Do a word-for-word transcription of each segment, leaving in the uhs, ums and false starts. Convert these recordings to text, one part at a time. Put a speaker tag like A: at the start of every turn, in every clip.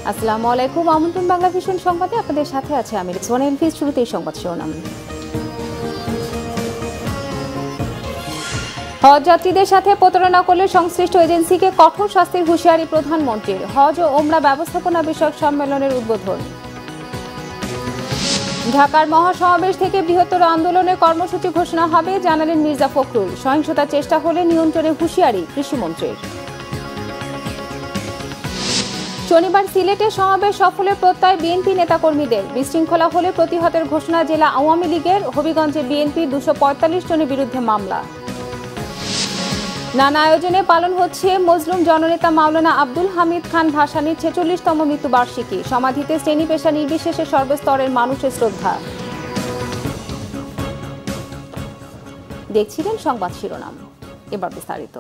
A: আসসালামু আলাইকুম, আমন্ত্রণ বাংলা ভিশন সংবাদে আপনাদের সাথে আছে আমি রিজওয়ানা এলফিস। শুরুতেই সংবাদ শিরোনাম। হজ যাত্রীদের সাথে প্রতারণা করলে সংশ্লিষ্ট এজেন্সিকে কঠোর শাস্তির হুঁশিয়ারি প্রধানমন্ত্রীর। হজ ও ওমরা ব্যবস্থাপনা বিষয়ক সম্মেলনের উদ্বোধন। ঢাকার মহাসমাবেশ থেকে বৃহত্তর আন্দোলনের কর্মসূচি ঘোষণা হবে, জানালেন মির্জা ফখরুল। সহিংসতার চেষ্টা হলে নিয়ন্ত্রণে হুঁশিয়ারি কৃষিমন্ত্রীর। শনিবার সিলেটে সমাবেশ সফলের প্রত্যয় বিএনপি নেতাকর্মীদের। বিশৃঙ্খলা হলে প্রতিহতের ঘোষণা জেলা আওয়ামী লীগের। হবিগঞ্জে বিএনপির দুশো পঁয়তাল্লিশ জনের বিরুদ্ধে মামলা। নানা আয়োজনে পালন হচ্ছে মজলুম জননেতা মাওলানা আব্দুল হামিদ খান ভাসানীর ছেচল্লিশতম মৃত্যুবার্ষিকী। সমাধিতে শ্রেণী পেশা নির্বিশেষে সর্বস্তরের মানুষের শ্রদ্ধা। দেখছিলেন সংবাদ শিরোনাম, এবার বিস্তারিত।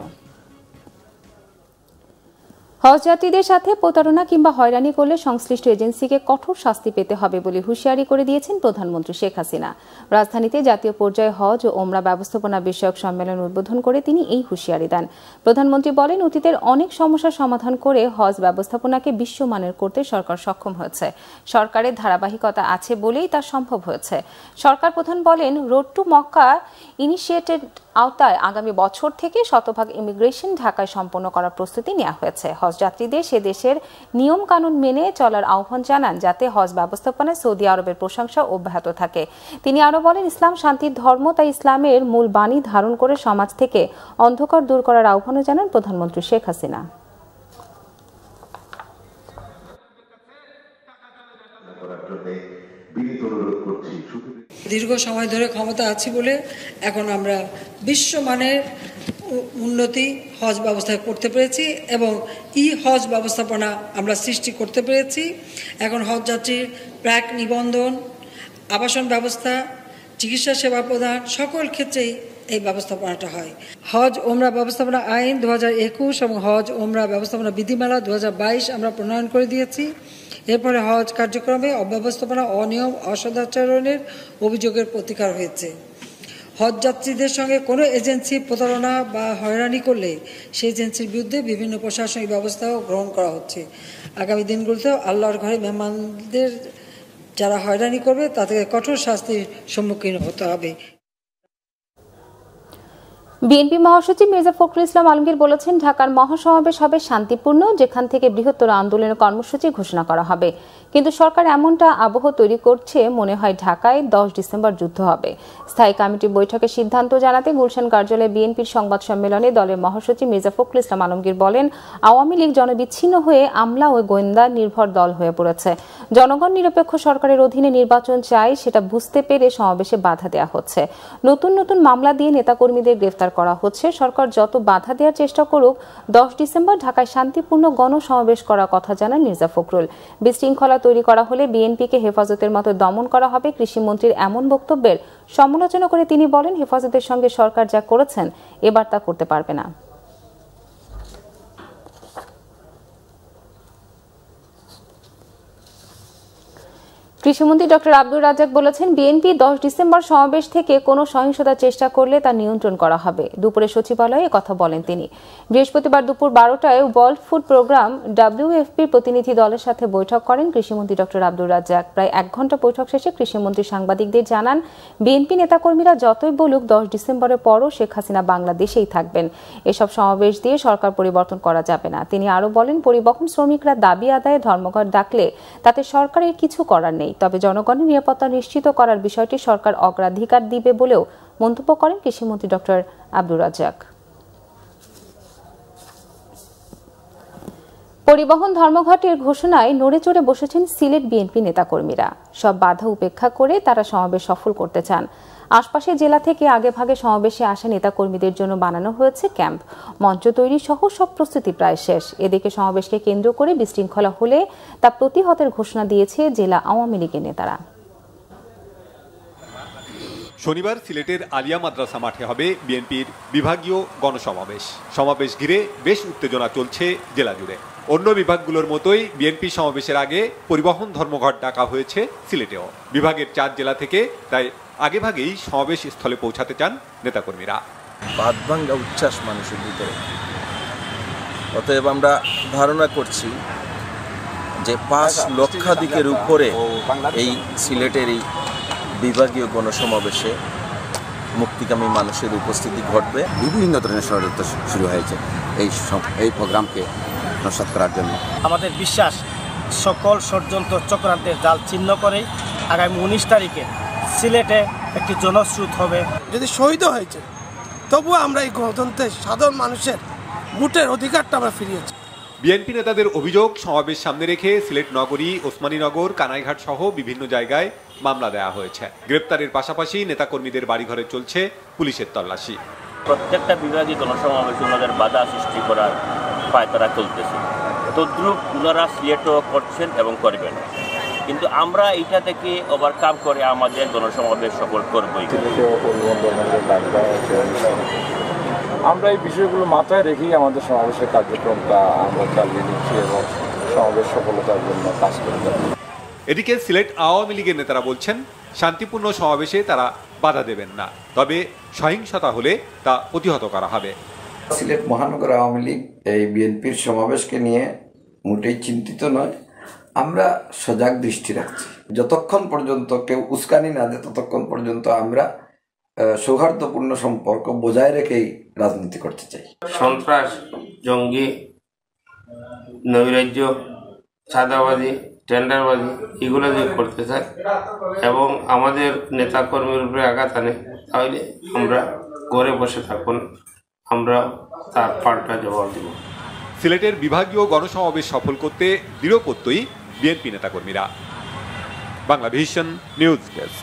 A: হজ যাত্রীদের সাথে প্রতারণা কিংবা হয়রানি করলে সংশ্লিষ্ট এজেন্সিকে কঠোর শাস্তি পেতে হবে বলে হুঁশিয়ারি করে দিয়েছেন প্রধানমন্ত্রী শেখ হাসিনা। রাজধানীতে জাতীয় পর্যায়ে হজ ও ওমরা ব্যবস্থাপনা বিষয়ক সম্মেলন উদ্বোধন করে তিনি এই হুঁশিয়ারি দেন। প্রধানমন্ত্রী বলেন, অতীতের অনেক সমস্যার সমাধান করে হজ ব্যবস্থাপনাকে বিশ্বমানের করতে সরকার সক্ষম হয়েছে। সরকারের ধারাবাহিকতা আছে বলেই তা সম্ভব হয়েছে। সরকার প্রধান বলেন, রোড টু মক্কা ইনিশিয়েটেড আওতায় আগামী বছর থেকে শতভাগ ইমিগ্রেশন ঢাকায় সম্পন্ন করার প্রস্তুতি নেওয়া হয়েছে। হজ যাত্রীদের সে দেশের নিয়ম কানুন মেনে চলার আহ্বান জানান, যাতে হজ ব্যবস্থাপনায় সৌদি আরবের প্রশংসা অব্যাহত থাকে। তিনি আরো বলেন, ইসলাম শান্তির ধর্ম, তাই ইসলামের মূল বাণী ধারণ করে সমাজ থেকে অন্ধকার দূর করার আহ্বানও জানান প্রধানমন্ত্রী শেখ হাসিনা।
B: দীর্ঘ সময় ধরে ক্ষমতা আছি বলে এখন আমরা বিশ্বমানের উন্নতি হজ ব্যবস্থায় করতে পেরেছি এবং ই হজ ব্যবস্থাপনা আমরা সৃষ্টি করতে পেরেছি। এখন হজ যাত্রীর প্রাক নিবন্ধন, আবাসন ব্যবস্থা, চিকিৎসা সেবা প্রদান সকল ক্ষেত্রেই এই ব্যবস্থাপনাটা হয়। হজ ওমরা ব্যবস্থাপনা আইন দু হাজার একুশ এবং হজ ওমরা ব্যবস্থাপনা বিধিমালা দু হাজার বাইশ আমরা প্রণয়ন করে দিয়েছি। এরপরে হজ কার্যক্রমে অব্যবস্থাপনা, অনিয়ম, অসদাচরণের অভিযোগের প্রতিকার হয়েছে। হজ যাত্রীদের সঙ্গে কোনো এজেন্সি প্রতারণা বা হয়রানি করলে সেই এজেন্সির বিরুদ্ধে বিভিন্ন প্রশাসনিক ব্যবস্থাও গ্রহণ করা হচ্ছে। আগামী দিনগুলোতেও আল্লাহর ঘরে মেহমানদের যারা হয়রানি করবে তাদেরকে কঠোর শাস্তির সম্মুখীন হতে হবে।
A: বিএনপি মহাসচিব মির্জা ফখরুল ইসলাম আলমগীর বলেছেন, ঢাকার মহাসমাবেশ হবে শান্তিপূর্ণ, যেখান থেকে বৃহত্তর আন্দোলনের কর্মসূচি ঘোষণা করা হবে। কিন্তু সরকার এমনটা আবহ তৈরি করছে, মনে হয় ঢাকায় দশ ডিসেম্বর যুদ্ধ হবে। স্থায়ী কমিটি বৈঠকের সিদ্ধান্ত জানাতে গুলশান কার্যালয়ে বিএনপির সংবাদ সম্মেলনে দলের মহাসচিব মির্জা ফখরুল ইসলাম আলমগীর বলেন, আওয়ামী লীগ জনবিচ্ছিন্ন হয়ে আমলা ও গোয়েন্দা নির্ভর দল হয়ে পড়েছে। জনগণ নিরপেক্ষ সরকারের অধীনে নির্বাচন চায়, সেটা বুঝতে পেরে সমাবেশে বাধা দেওয়া হচ্ছে। নতুন নতুন মামলা দিয়ে নেতাকর্মীদের গ্রেফতার করা হচ্ছে। সরকার যত বাধা দেওয়ার চেষ্টা করুক, দশ ডিসেম্বর ঢাকায় শান্তিপূর্ণ গণসমাবেশ করার কথা জানান মির্জা ফখরুল। বিশৃঙ্খলা তৈরি করা হলে বিএনপিকে হেফাজতের মতো দমন করা হবে। কৃষিমন্ত্রীর এমন বক্তব্যের সমালোচনা করে তিনি বলেন, হেফাজতের সঙ্গে সরকার যা করেছেন এবার তা করতে পারবে না। কৃষিমন্ত্রী ডক্টর আব্দুর রাজ্জাক বলেছেন, বিএনপি দশ ডিসেম্বর সমাবেশ থেকে কোনো সহিংসতার চেষ্টা করলে তা নিয়ন্ত্রণ করা হবে। দুপুরে সচিবালয়ে কথা বলেন তিনি। বৃহস্পতিবার দুপুর বারোটায় ওয়ার্ল্ড ফুড প্রোগ্রাম ডাব্লিউএফপির প্রতিনিধি দলের সাথে বৈঠক করেন কৃষিমন্ত্রী ডক্টর আব্দুর রাজ্জাক। প্রায় এক ঘন্টা বৈঠক শেষে কৃষিমন্ত্রী সাংবাদিকদের জানান, বিএনপি নেতাকর্মীরা যতই বলুক দশ ডিসেম্বরের পরও শেখ হাসিনা বাংলাদেশেই থাকবেন। এসব সমাবেশ দিয়ে সরকার পরিবর্তন করা যাবে না। তিনি আরো বলেন, পরিবহন শ্রমিকরা দাবি আদায়ে ধর্মঘট ডাকলে তাতে সরকারের কিছু করার নেই, তবে জনগণের নিরাপত্তা নিশ্চিত করার বিষয়টি সরকার অগ্রাধিকার দিবে বলেও মন্তব্য করেন কৃষিমন্ত্রী ডক্টর আব্দুর রাজ্জাক। পরিবহন ধর্মঘটের ঘোষণায় নড়ে চড়ে বসেছেন সিলেট বিএনপি নেতাকর্মীরা। সব বাধা উপেক্ষা করে তারা সমাবেশ সফল করতে চান। আশপাশের জেলা থেকে আগে ভাগে সমাবেশে আসা নেতাকর্মীদের জন্য বানানো হয়েছে ক্যাম্প। মঞ্চ তৈরি সহ সব প্রস্তুতি প্রায় শেষ। এদিকে সমাবেশকে কেন্দ্র করে বিশৃঙ্খলা হলে তা প্রতিহতের ঘোষণা দিয়েছে জেলা আওয়ামী লীগের নেতারা।
C: শনিবার সিলেটের আলিয়া মাদ্রাসা মাঠে হবে বিএনপির বিভাগীয় গণসমাবেশ। সমাবেশ ঘিরে বেশ উত্তেজনা চলছে জেলা জুড়ে। অন্য বিভাগগুলোর মতোই বিএনপি সমাবেশের আগে পরিবহন ধর্মঘট ডাকা হয়েছে সিলেটেও। বিভাগের চার জেলা থেকে তাই আগেভাগেই সমাবেশ স্থলে পৌঁছাতে চান নেতাকর্মীরা।
D: বাদভাঙ্গা উচ্ছ্বাস মানুষের ভিতরে, অতএব আমরা ধারণা করছি যে পাঁচ লক্ষাধিকের উপরে এই সিলেটের এই বিভাগীয় গণসমাবেশে মুক্তিকামী মানুষের উপস্থিতি ঘটবে।
E: বিভিন্ন ধরনের ষড়যন্ত্র শুরু হয়েছে এই এই প্রোগ্রামকে নস্যাৎ করার জন্য।
F: আমাদের বিশ্বাস সকল ষড়যন্ত্র চক্রান্তের জাল ছিন্ন করে আগামী উনিশ তারিখে সিলেটে একটি জনস্রোত হবে।
G: যদি শহীদ হয়েছে তবুও আমরা এই গণতন্ত্রের সাধারণ মানুষের ভোটের অধিকারটা আমরা ফিরিয়েছি।
C: বিএনপি নেতাদের অভিযোগ, সমাবেশ সামনে রেখে সিলেট নগরী, ওসমানীনগর, কানাইঘাট সহ বিভিন্ন জায়গায় মামলা দেওয়া হয়েছে। গ্রেপ্তারের পাশাপাশি নেতাকর্মীদের বাড়িঘরে চলছে পুলিশের তল্লাশি।
H: প্রত্যেকটা বিভাগীয় গণসমাবেশে ওনাদের বাধা সৃষ্টি করার পায়তারা চলতেছে। তদ্রুপ ওনারা সিলেটও করছেন এবং করবেন, কিন্তু আমরা এইটা থেকে ওভারকাম করে আমাদের গণসমাবেশ সফল করবই।
I: আমরা এই বিষয়গুলো মাথায় রেখেই আমাদের সমাবেশের কার্যক্রমটা আমরা চালিয়ে নিচ্ছি এবং সমাবেশ সফলতার জন্য কাজ করে যাচ্ছি।
C: এদিকে সিলেট আওয়ামী লীগের নেতারা বলছেন, শান্তিপূর্ণ সমাবেশে তারা বাধা দেবেন না, তবে সহিংসতা হলে তা প্রতিহত করা হবে।
J: সিলেট মহানগর আওয়ামী লীগ এই বিএনপির সমাবেশকে নিয়ে মোটেই চিন্তিত নয়। আমরা সজাগ দৃষ্টি রাখছি। যতক্ষণ পর্যন্ত কেউ উস্কানি না দেয় ততক্ষণ পর্যন্ত আমরা সৌহার্দ্যপূর্ণ সম্পর্ক বজায় রেখেই রাজনীতি করতে চাই।
K: সন্ত্রাস, জঙ্গি, নৈরাজ্য, চাঁদাবাজি, টেন্ডারবাজি এগুলো যদি করতে চায় এবং আমাদের নেতা কর্মীর উপরে আঘাত আনে, তাহলে আমরা ঘরে বসে থাকুন, আমরা তার পাল্টা জবাব দেব।
C: সিলেটের বিভাগীয় গণসমাবেশ সফল করতে দৃঢ়প্রত্যয়ী বিএনপি নেতাকর্মীরা। Bangla vision news desk.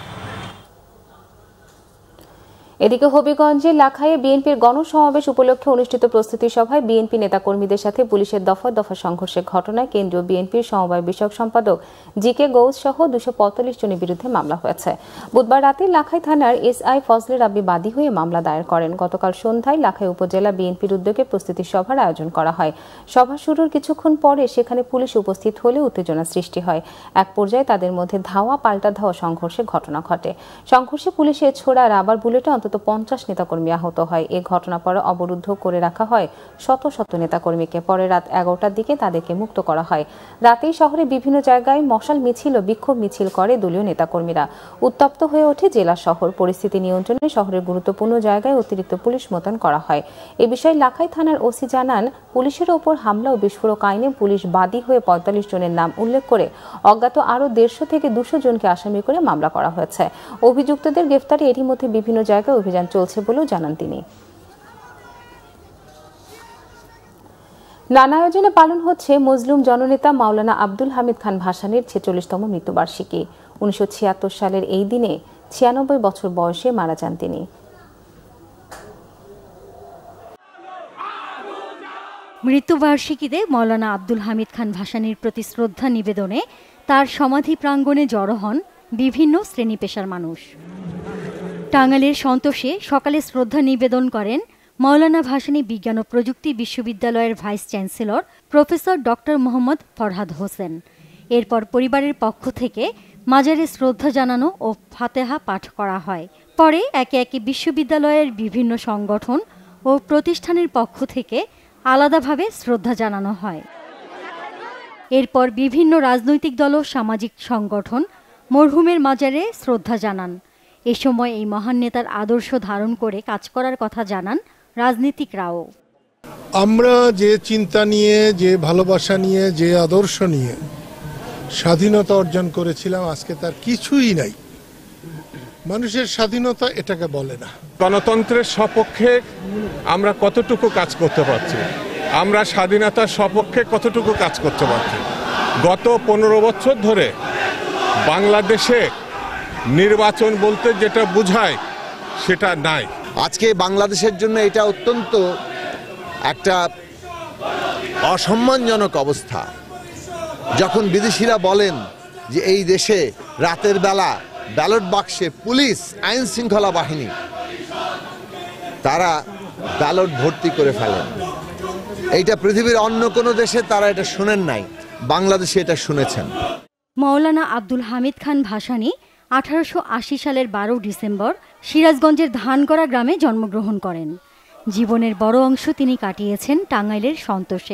A: এদিকে হবিগঞ্জে লাখাইয়ে বিএনপির গণসমাবেশ উপলক্ষে অনুষ্ঠিত প্রস্তুতি সভায় বিএনপি নেতাকর্মীদের সাথে পুলিশের দফা দফা সংঘর্ষের ঘটনায় কেন্দ্রীয় বিএনপির সমবায় বিষয়ক সম্পাদক জি কে গৌস সহ দুশো পঁয়তাল্লিশ জনের বিরুদ্ধে মামলা হয়েছে। বুধবার রাতে লাখাই থানার এসআই ফজলে রাব্বি বাদী হয়ে মামলা দায়ের করেন। গতকাল সন্ধ্যায় লাখাই উপজেলা বিএনপির উদ্যোগে প্রস্তুতি সভার আয়োজন করা হয়। সভা শুরুর কিছুক্ষণ পরে সেখানে পুলিশ উপস্থিত হলে উত্তেজনা সৃষ্টি হয়। এক পর্যায়ে তাদের মধ্যে ধাওয়া পাল্টা ধাওয়া সংঘর্ষের ঘটনা ঘটে। সংঘর্ষে পুলিশের ছোড়া রাবার বুলেটে অন্তত পঞ্চাশ নেতাকর্মী আহত হয়। এ ঘটনা পরে অবরুদ্ধ করে রাখা হয় শত শত নেতাকর্মীকে। পরে রাত এগারোটার দিকে তাদেরকে মুক্ত করা হয়। রাতেই শহরে বিভিন্ন জায়গায় মশাল মিছিল ও বিক্ষোভ মিছিল করে দলীয় নেতাকর্মীরা। উত্তপ্ত হয়ে ওঠে জেলা শহর। পরিস্থিতি নিয়ন্ত্রণে শহরের গুরুত্বপূর্ণ জায়গায় অতিরিক্ত পুলিশ মোতায়েন করা হয়। এ বিষয়ে লাখাই থানার ওসি জানান, পুলিশের ওপর হামলা ও বিস্ফোরক আইনে পুলিশ বাদী হয়ে পঁয়তাল্লিশ জনের নাম উল্লেখ করে অজ্ঞাত আরও দেড়শো থেকে দুশো জনকে আসামি করে মামলা করা হয়েছে। অভিযুক্তদের গ্রেফতারে এরই মধ্যে বিভিন্ন জায়গায় অভিযান চলছে বলেও জানান তিনি। নানা আয়োজনে পালন হচ্ছে মজলুম জননেতা মাওলানা আব্দুল হামিদ খান ভাসানীর ছেচল্লিশতম মৃত্যুবার্ষিকী। উনিশশো ছিয়াত্তর সালের এই দিনে ছিয়ানব্বই বছর বয়সে মারা যান তিনি।
L: মৃত্যুবার্ষিকীতে মাওলানা আব্দুল হামিদ খান ভাসানীর প্রতি শ্রদ্ধা নিবেদনে তার সমাধি প্রাঙ্গণে জড়ো হন বিভিন্ন শ্রেণী পেশার মানুষ। টাঙ্গাইলের সন্তোষে সকালে শ্রদ্ধা নিবেদন করেন মাওলানা ভাসানী বিজ্ঞান ও প্রযুক্তি বিশ্ববিদ্যালয়ের vice chancellor professor doctor Mohammad Farhad Hossain. এরপর পরিবারের পক্ষ থেকে মাজারে শ্রদ্ধা জানানো ও ফাতেহা পাঠ করা হয়। পরে একে একে বিশ্ববিদ্যালয়ের বিভিন্ন সংগঠন ও প্রতিষ্ঠানের পক্ষ থেকে আলাদাভাবে শ্রদ্ধা জানানো হয়। এরপর বিভিন্ন রাজনৈতিক দল ও সামাজিক সংগঠন মরহুমের মাজারে শ্রদ্ধা জানান। এ সময় এই মহান নেতার আদর্শ ধারণ করে কাজ করার কথা জানান রাজনীতিকরাও।
M: আমরা যে চিন্তা নিয়ে, যে ভালোবাসা নিয়ে, যে আদর্শ নিয়ে স্বাধীনতা অর্জন করেছিলাম, আজকে তার কিছুই নাই। মানুষের স্বাধীনতা এটাকে বলে না।
N: গণতন্ত্রের সপক্ষে আমরা কতটুকু কাজ করতে পারছি, আমরা স্বাধীনতার সপক্ষে কতটুকু কাজ করতে পারছি। গত পনেরো বছর ধরে বাংলাদেশে নির্বাচন বলতে যেটা বোঝায় সেটা নাই।
O: আজকে বাংলাদেশের জন্য এটা অত্যন্ত একটা অসম্মানজনক অবস্থা, যখন বিদেশিরা বলেন যে এই দেশে রাতের বেলা ব্যালট বাক্সে পুলিশ, আইন শৃঙ্খলা বাহিনী তারা ব্যালট ভর্তি করে ফেলেন। এইটা পৃথিবীর অন্য কোনো দেশে তারা এটা শুনেন নাই, বাংলাদেশে এটা শুনেছেন।
L: মাওলানা আব্দুল হামিদ খান ভাসানী আঠারোশো আশি সালের বারো ডিসেম্বর সিরাজগঞ্জের ধানগড়া গ্রামে জন্মগ্রহণ করেন। জীবনের বড় অংশ তিনি কাটিয়েছেন টাঙ্গাইলের সন্তোষে।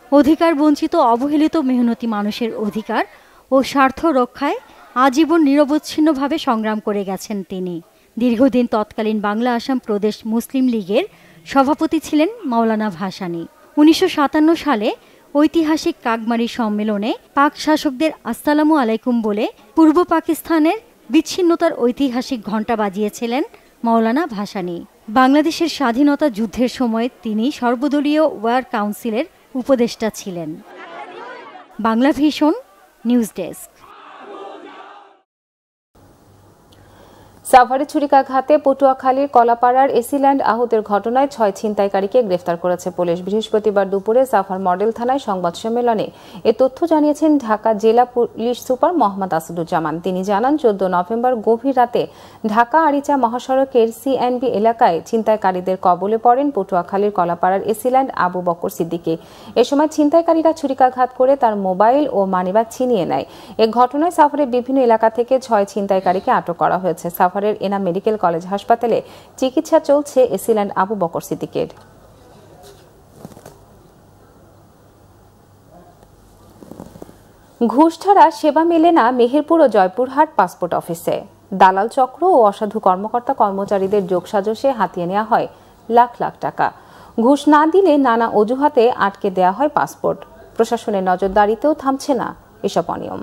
L: অধিকার বঞ্চিত অবহেলিত মেহনতি মানুষের অধিকার ও স্বার্থ রক্ষায় আজীবন নিরবচ্ছিন্নভাবে সংগ্রাম করে গেছেন তিনি। দীর্ঘদিন তৎকালীন বাংলা আসাম প্রদেশ মুসলিম লীগের সভাপতি ছিলেন মাওলানা ভাসানী। উনিশশো সাতান্ন সালে ঐতিহাসিক কাকমারি সম্মেলনে পাক শাসকদের আসসালামু আলাইকুম বলে পূর্ব পাকিস্তানের বিচ্ছিন্নতার ঐতিহাসিক ঘণ্টা বাজিয়েছিলেন মাওলানা ভাসানী। বাংলাদেশের স্বাধীনতা যুদ্ধের সময় তিনি সর্বদলীয় ওয়ার কাউন্সিলের উপদেষ্টা ছিলেন। Bangla vision news desk.
A: সাভারে ছুরিকাঘাতে পটুয়াখালীর কলাপাড়ার এসিল্যান্ড আহতের ঘটনায় ছয় ছিনতাইকারীকে গ্রেফতার করেছে পুলিশ। বৃহস্পতিবার দুপুরে সাভার মডেল থানায় সংবাদ সম্মেলনে এ তথ্য জানিয়েছেন ঢাকা জেলা পুলিশ সুপার মোহাম্মদ আসাদুজ্জামান। তিনি জানান, চোদ্দ নভেম্বর গভীর রাতে ঢাকা আরিচা মহাসড়কের সিএনবি এলাকায় ছিনতাইকারীদের কবলে পড়েন পটুয়াখালীর কলাপাড়ার এসিল্যান্ড আবু বকর সিদ্দিকী। এ সময় ছিনতাইকারীরা ছুরিকাঘাত করে তার মোবাইল ও মানিব্যাগ ছিনিয়ে নেয়। এ ঘটনায় সাভারের বিভিন্ন এলাকা থেকে ছয় ছিনতাইকারীকে আটক করা হয়েছে। সাভারের এনাম মেডিকেল কলেজ হাসপাতালে চিকিৎসা চলছে এসিল্যান্ড আবু বকর সিদ্দিকের। ঘুষ ছাড়া সেবা মেলে না মেহেরপুর ও জয়পুরহাট পাসপোর্ট অফিসে। দালাল চক্র ও অসাধু কর্মকর্তা কর্মচারীদের যোগসাজশে হাতিয়ে নেওয়া হয় লাখ লাখ টাকা। ঘুষ না দিলে নানা অজুহাতে আটকে দেওয়া হয় পাসপোর্ট। প্রশাসনের নজরদারিতেও থামছে না এসব অনিয়ম।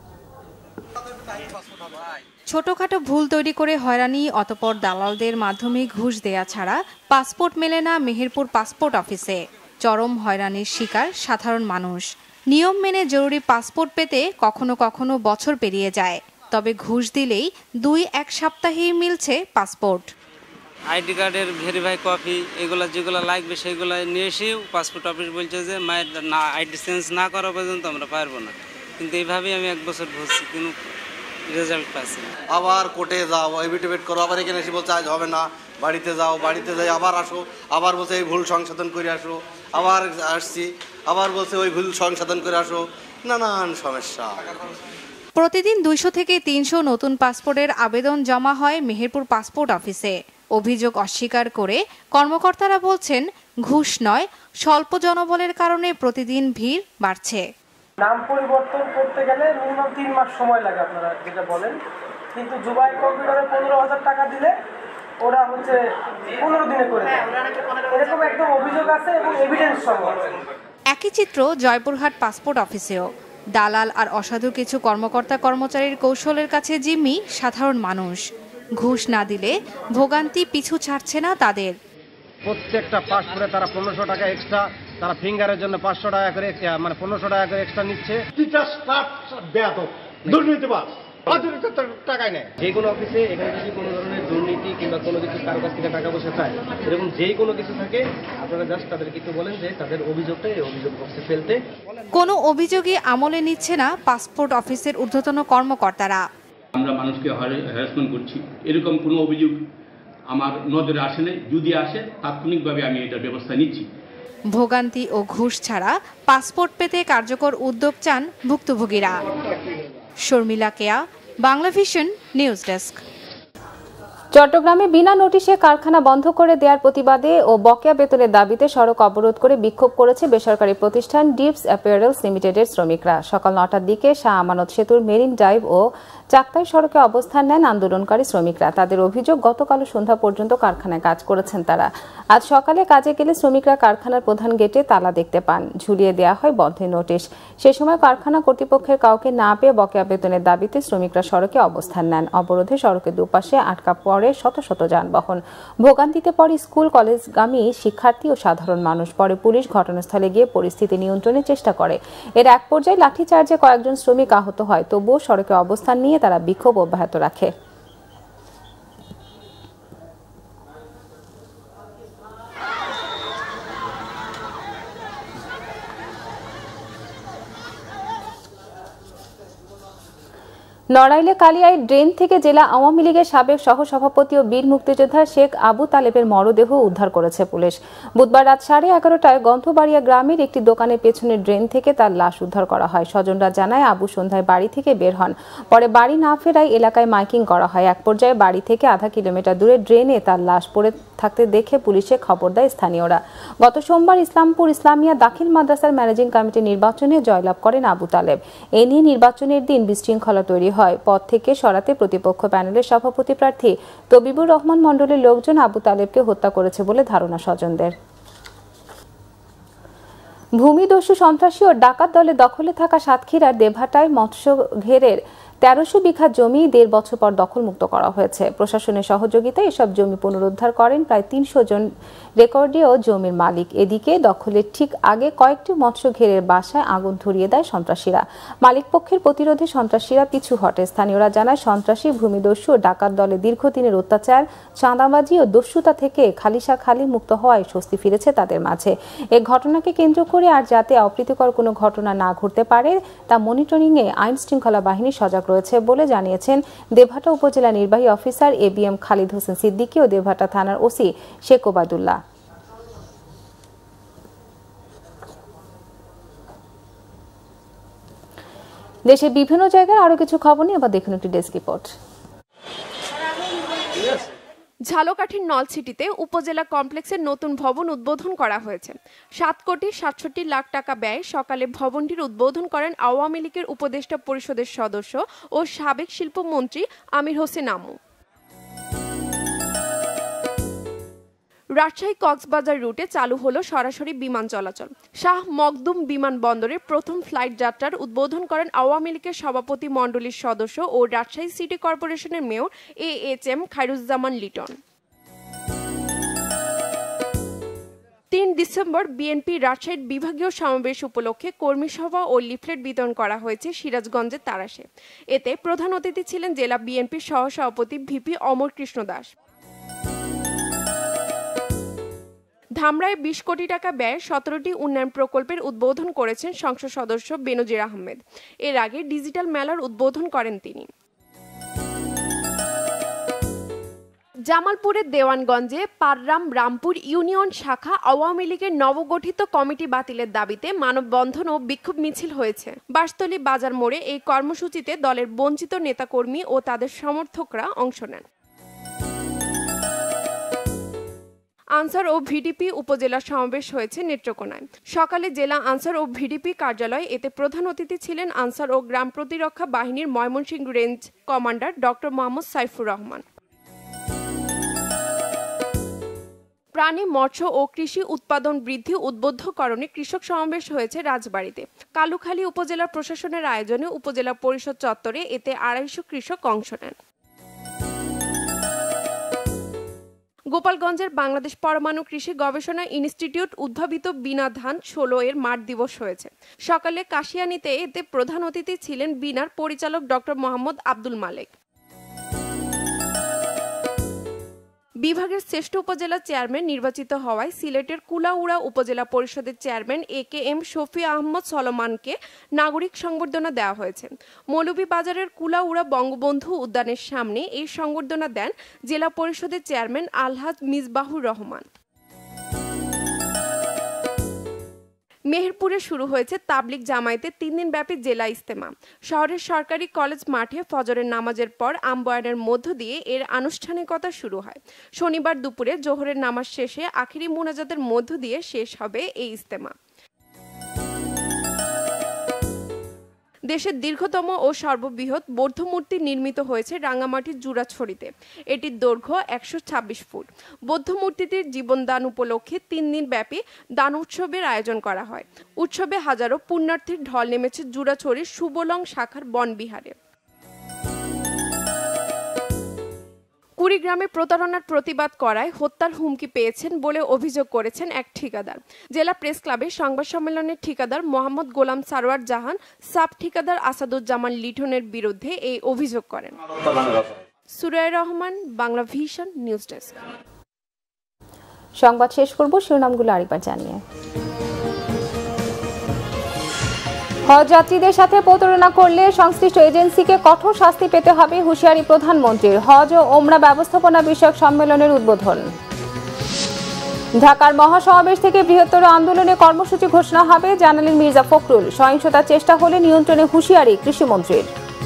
P: ছোটখাটো ভুল তৈরি করে হয়রানি, অতপর দালালদের মাধ্যমে ঘুষ দেয়া ছাড়া পাসপোর্ট মেলে না মেহেরপুর পাসপোর্ট অফিসে। চরম হয়রানির শিকার সাধারণ মানুষ। নিয়ম মেনে জরুরি পাসপোর্ট পেতে কখনো কখনো বছর পেরিয়ে যায়, তবে ঘুষ দিলেই দুই এক সপ্তাহেই মিলছে পাসপোর্ট।
Q: আইডি কার্ডের ভেরিফাই কপি এগুলো যেগুলো লাগবে সেগুলো নিয়ে এসেও পাসপোর্ট অফিস বলছে যে মায়ের না আইডি চেঞ্জ না করা পর্যন্ত আমরা পারবো না। কিন্তু এইভাবেই আমি এক বছর ঘুরছি, কিন্তু রেজাল্ট পাচ্ছি।
R: আবার কোর্টে যাও, এফিডেভিট করো, আবার এখানে এসে বলছে আজ হবে না, বাড়িতে যাও, বাড়িতে যাই আবার আসো, আবার বলছে এই ভুল সংশোধন করে আসো, আবার আসছি, আবার বলছে ওই ভুল সংশোধন করে আসো, নানান সমস্যা।
P: প্রতিদিন দুইশো থেকে তিনশো নতুন পাসপোর্টের আবেদন জমা হয় মেহেরপুর পাসপোর্ট অফিসে। অভিযোগ অস্বীকার করে কর্মকর্তারা বলছেন, ঘুষ নয়, স্বল্প জনবলের কারণে প্রতিদিন ভিড় বাড়ছে।
F: নাম পরিবর্তন করতে গেলে মিনিমাম তিন মাস সময় লাগে আপনারা যেটা বলেন, কিন্তু জুবাই কম্পিউটারে পনেরো হাজার টাকা দিলে ওরা হচ্ছে পনেরো দিনে করে দেয়। এরকম একদম অভিযোগ আছে এবং এভিডেন্স সহ।
P: একই চিত্র জয়পুরহাট পাসপোর্ট অফিসেও। দালাল আর অসাধু কিছু কর্মকর্তা কর্মচারীর কৌশলের কাছে জিম্মি সাধারণ মানুষ। ঘুষ না দিলে ভোগান্তি পিছু ছাড়ছে না তাদের।
F: প্রত্যেকটা পাসপোর্টে তারা পনেরোশো টাকা এক্সট্রা, তারা ফিঙ্গারের জন্য পাঁচশো টাকা করে মানে পনেরোশো টাকা করে এক্সট্রা নিচ্ছে। টাকায় নেয় যে কোনো অফিসে। এখানে যদি কোনো ধরনের দুর্নীতি কিংবা কোনো কিছু কারো কাছ থেকে টাকা পয়সা চায়, এরকম যে কোনো কিছু থাকে, আপনারা জাস্ট তাদের কিছু বলেন যে তাদের অভিযোগটা এই অভিযোগ বক্সে ফেলতে।
P: কোনো অভিযোগই আমলে নিচ্ছে না পাসপোর্ট অফিসের ঊর্ধ্বতন কর্মকর্তারা।
S: আমরা মানুষকে হ্যারাসমেন্ট করছি, এরকম কোনো অভিযোগ আমার নজরে আসে নাই। যদি আসে তাৎক্ষণিকভাবে আমি এটার ব্যবস্থা নিচ্ছি।
P: ভোগান্তি ও ঘুষ ছাড়া পাসপোর্ট পেতে কার্যকর উদ্যোগ চান ভুক্তভোগীরা। Sharmila Keya, Bangla vision news desk.
A: চট্টগ্রামে বিনা নোটিশে কারখানা বন্ধ করে দেওয়ার প্রতিবাদে ও বকেয়া বেতনের দাবিতে সড়ক অবরোধ করে বিক্ষোভ করেছে বেসরকারি প্রতিষ্ঠান ডিপস অ্যাপারেলস লিমিটেডের শ্রমিকরা। সকাল নটার দিকে শাহ আমানত সেতুর মেরিন ড্রাইভ ও চাকতাই সড়কে অবস্থান নেন আন্দোলনকারী শ্রমিকরা। তাদের অভিযোগ, গতকাল সন্ধ্যা পর্যন্ত কারখানায় কাজ করেছেন তারা। আজ সকালে কাজে গেলে শ্রমিকরা কারখানার প্রধান গেটে তালা দেখতে পান, ঝুলিয়ে দেওয়া হয় বন্ধের নোটিশ। সে সময় কারখানা কর্তৃপক্ষের কাউকে না পেয়ে বকেয়া বেতনের দাবিতে শ্রমিকরা সড়কে অবস্থান নেন। অবরোধে সড়কের দুপাশে আটকা পড়ে শত শত যানবাহন। ভোগান্তিতে পড়ে স্কুল কলেজগামী শিক্ষার্থী ও সাধারণ মানুষ। পরে পুলিশ ঘটনাস্থলে গিয়ে পরিস্থিতি নিয়ন্ত্রণের চেষ্টা করে। এর এক পর্যায়ে লাঠিচার্জে কয়েকজন শ্রমিক আহত হয়, তবুও সড়কে অবস্থান নিয়ে তারা বিক্ষোভ অব্যাহত রাখে। নড়াইলে কালিয়ায় ড্রেন থেকে জেলা আওয়ামী লীগের সাবেক সহসভাপতি ও বীর মুক্তিযোদ্ধা শেখ আবু তালেবের মরদেহ উদ্ধার করেছে পুলিশ। বুধবার রাত সাড়ে এগারোটায় গন্ধবাড়িয়া গ্রামের একটি দোকানের পেছনে ড্রেন থেকে তার লাশ উদ্ধার করা হয়। স্বজনরা জানায় আবু সন্ধ্যায় বাড়ি থেকে বের হন, পরে বাড়ি না ফেরায় এলাকায় মাইকিং করা হয়। এক পর্যায়ে বাড়ি থেকে আধা কিলোমিটার দূরে ড্রেনে তার লাশ পড়ে থাকতে দেখে পুলিশে খবর দেয় স্থানীয়রা। গত সোমবার ইসলামপুর ইসলামিয়া দাখিল মাদ্রাসার ম্যানেজিং কমিটির নির্বাচনে জয়লাভ করেন আবু তালেব। এ নিয়ে নির্বাচনের দিন বিশৃঙ্খলা তৈরি হয়। পদ থেকে সরাতে প্রতিপক্ষ প্যানেলের সভাপতি প্রার্থী তবিবুর রহমান মণ্ডলের লোকজন আবু তালেবকে হত্যা করেছে বলে ধারণা স্বজনদের। ভূমিদস্যু সন্ত্রাসী ও ডাকাত দলে দখলে থাকা সাতক্ষীরার দেবহাটায় মৎস্য ঘেরের তেরোশো বিঘা জমি দেড় বছর পর দখলমুক্ত করা হয়েছে। প্রশাসনের সহযোগিতায় এসব জমি পুনরুদ্ধার করেন প্রায় তিনশো জন রেকর্ডীয় জমির মালিক। এদিকে দখলের ঠিক আগে কয়েকটি মৎস্য ঘেরের বাসায় আগুন ধরিয়ে দেয় সন্ত্রাসীরা। মালিক পক্ষের প্রতিরোধে সন্ত্রাসীরা পিছু হটে। স্থানীয়রা জানায় সন্ত্রাসী, ভূমিদস্যু ও ডাকাত দলে দীর্ঘদিনের অত্যাচার, চাঁদাবাজি ও দস্যুতা থেকে খালিশা খালি মুক্ত হওয়ায় স্বস্তি ফিরেছে তাদের মাঝে। এ ঘটনাকে কেন্দ্র করে আর যাতে অপ্রীতিকর কোনো ঘটনা না ঘটতে পারে তা মনিটরিংয়ে আইন শৃঙ্খলা বাহিনী সজাগ রয়েছে বলে জানিয়েছেন দেবহাটা উপজেলা নির্বাহী officer A B M Khalid Hossain Siddiqui ও দেবহাটা থানার ওসি শেখ ওবায়দুল্লাহ। দেশের বিভিন্ন জায়গায় আরো কিছু খবর নিয়ে আবার দেখুন একটি ডেস্ক রিপোর্ট।
T: ঝালকাঠির নলছিটিতে উপজেলা কমপ্লেক্সের নতুন ভবন উদ্বোধন করা হয়েছে। সাত কোটি সাতষট্টি লাখ টাকা ব্যয়ে সকালে ভবনটির উদ্বোধন করেন আওয়ামী লীগের উপদেষ্টা পরিষদের সদস্য ও সাবেক শিল্পমন্ত্রী আমির হোসেন আমু। রাজশাহী কক্সবাজার রুটে চালু হলো সরাসরি বিমান চলাচল। শাহ মখদুম বিমানবন্দরের প্রথম ফ্লাইট যাত্রার উদ্বোধন করেন আওয়ামী লীগের সভাপতি মণ্ডলীর সদস্য ও রাজশাহী সিটি কর্পোরেশনের mayor A H M Khairuzzaman Liton. তিন ডিসেম্বর বিএনপি রাজশাহীর বিভাগীয় সমাবেশ উপলক্ষে কর্মী সভা ও লিফলেট বিতরণ করা হয়েছে সিরাজগঞ্জের তারাশে। এতে প্রধান অতিথি ছিলেন জেলা বিএনপির সহসভাপতি ভিপি অমর কৃষ্ণ দাস। ধামরায় বিশ কোটি টাকা ব্যয়ে সতেরোটি উন্নয়ন প্রকল্পের উদ্বোধন করেছেন সংসদ সদস্য বেনজির আহমেদ। এর আগে ডিজিটাল মেলার উদ্বোধন করেন তিনি। জামালপুরের দেওয়ানগঞ্জে পাররাম রামপুর ইউনিয়ন শাখা আওয়ামী লীগের নবগঠিত কমিটি বাতিলের দাবিতে মানববন্ধন ও বিক্ষোভ মিছিল হয়েছে। বাঁশতলী বাজার মোড়ে এই কর্মসূচিতে দলের বঞ্চিত নেতাকর্মী ও তাদের সমর্থকরা অংশ নেন। আনসার ও ভিডিপি উপজেলা সমাবেশ হয়েছে নেত্রকোনায়। সকালে জেলা আনসার ও ভিডিপি কার্যালয়ে এতে প্রধান অতিথি ছিলেন আনসার ও গ্রাম প্রতিরক্ষা বাহিনীর Mymensingh range commander doctor Mohammad Saifur Rahman. প্রাণী, মৎস্য ও কৃষি উৎপাদন বৃদ্ধি উদ্বুদ্ধকরণে কৃষক সমাবেশ হয়েছে রাজবাড়ীতে। কালুখালী উপজেলা প্রশাসনের আয়োজনে উপজেলা পরিষদ চত্বরে এতে আড়াইশো কৃষক অংশ নেন। গোপালগঞ্জের বাংলাদেশ পরমাণু কৃষি গবেষণা ইনস্টিটিউট উদ্ভাবিত বিনা ধান ষোলো এর মাঠ দিবস হয়েছে। সকালে কাশিয়ানীতে এতে প্রধান অতিথি ছিলেন বিনার পরিচালক ডক্টর মোহাম্মদ আব্দুল মালেক। বিভাগের শ্রেষ্ঠ উপজেলা চেয়ারম্যান নির্বাচিত হওয়ায় সিলেটের কুলাউড়া উপজেলা পরিষদের chairman A K M Shafi Ahmed সলমানকে নাগরিক সংবর্ধনা দেওয়া হয়েছে। মৌলভীবাজারের কুলাউড়া বঙ্গবন্ধু উদ্যানের সামনে এই সংবর্ধনা দেন জেলা পরিষদের চেয়ারম্যান আলহাজ মিসবাহুর রহমান। মেহেরপুরে শুরু হয়েছে তাবলিগ জামায়াতের তিন দিন ব্যাপী জেলা ইজতেমা। শহরের সরকারি কলেজ মাঠে ফজরের নামাজের পর আমবয়ানের মধ্য দিয়ে এর আনুষ্ঠানিকতা শুরু হয়। শনিবার দুপুরে জোহরের নামাজ শেষে আখিরি মুনাজাতের মধ্য দিয়ে শেষ হবে এই ইজতেমা। দেশের দীর্ঘতম ও সর্ববৃহৎ বৌদ্ধ মূর্তি নির্মিত হয়েছে রাঙ্গামাটির জুরাছড়িতে। এটির দৈর্ঘ্য একশো ছাব্বিশ ফুট। বৌদ্ধ মূর্তিটির জীবনদান উপলক্ষে তিন দিন ব্যাপী দান উৎসবের আয়োজন করা হয়। উৎসবে হাজারো পুণ্যার্থীর ঢল নেমেছে জুরাছড়ির সুবলং শাখার বনবিহারে। কুড়িগ্রামে প্রতারণার প্রতিবাদ করায় হত্যার হুমকি পেয়েছেন বলে অভিযোগ করেছেন এক ঠিকাদার। জেলা প্রেস ক্লাবে সংবাদ সম্মেলনে ঠিকাদার মোহাম্মদ গোলাম সারোয়ার জাহান সাব ঠিকাদার আসাদুজ্জামান লিটনের বিরুদ্ধে এই অভিযোগ করেন। Suraiya Rahman, Bangla vision news desk.
A: সংবাদ শেষ করব শিরোনামগুলো আরেকবার জানিয়ে। হজ যাত্রীদের সাথে প্রতারণা করলে সংশ্লিষ্ট এজেন্সিকে কঠোর শাস্তি পেতে হবে হুঁশিয়ারি প্রধানমন্ত্রীর। হজ ও ওমরা ব্যবস্থাপনা বিষয়ক সম্মেলনের উদ্বোধন। ঢাকার মহাসমাবেশ থেকে বৃহত্তর আন্দোলনে কর্মসূচি ঘোষণা হবে জানালেন মির্জা ফখরুল। সহিংসতার চেষ্টা হলে নিয়ন্ত্রণে হুঁশিয়ারি কৃষিমন্ত্রীর।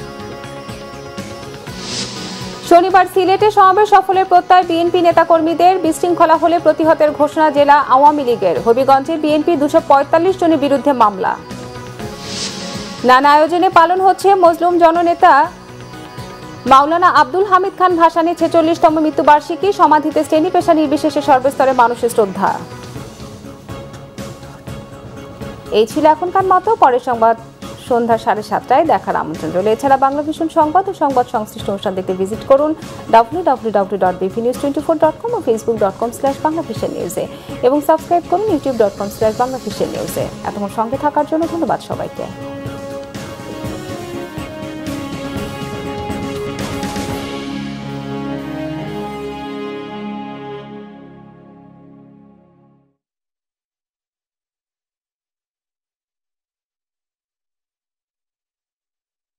A: শনিবার সিলেটে সমাবেশ সফলের প্রত্যয় বিএনপি নেতাকর্মীদের। বিশৃঙ্খলা হলে প্রতিহতের ঘোষণা জেলা আওয়ামী লীগের। হবিগঞ্জে বিএনপি দুশো পঁয়তাল্লিশ জনের বিরুদ্ধে মামলা। নানা আয়োজনে পালন হচ্ছে মজলুম জননেতা মাওলানা আব্দুল হামিদ খান ভাসানীর ছেচল্লিশতম মৃত্যুবার্ষিকী। সমাধিতে শ্রেণী পেশা নির্বিশেষে সর্বস্তরে মানুষের শ্রদ্ধা। এই ছিল এখনকার মতো। পরের সংবাদ সন্ধ্যা সাড়ে সাতটায় দেখার আমন্ত্রণ রইল। এছাড়া বাংলা ভিশন সংবাদ ও সংবাদ সংশ্লিষ্ট অনুষ্ঠান দেখতে ভিজিট করুন W W W dot BV news twenty four dot com ও Facebook dot com slash Bangla vision নিউজে এবং সাবস্ক্রাইব করুন YouTube dot com slash Bangla vision নিউজে। এতক্ষণ সঙ্গে থাকার জন্য ধন্যবাদ সবাইকে।